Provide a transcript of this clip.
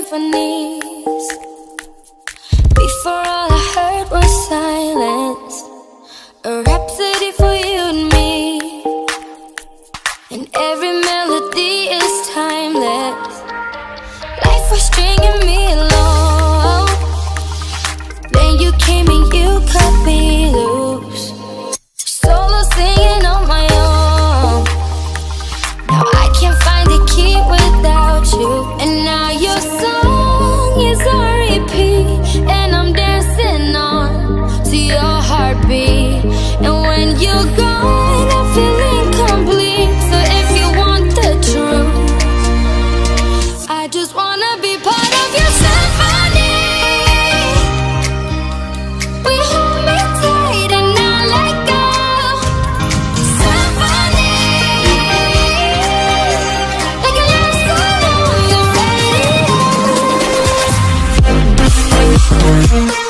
symphonies. Before all I heard was silence, a rhapsody for you and me. And every melody is timeless. Life was stringing me along. Then you came and you cut me loose, solo singing on my own. Now I can't find the key without you. And now your song is on repeat, and I'm dancing on to your heartbeat. And when you're gone, I feel incomplete. So if you want the truth, I just wanna be part of your symphony. We hold me tight and not let go. Symphony, like a love song on the radio.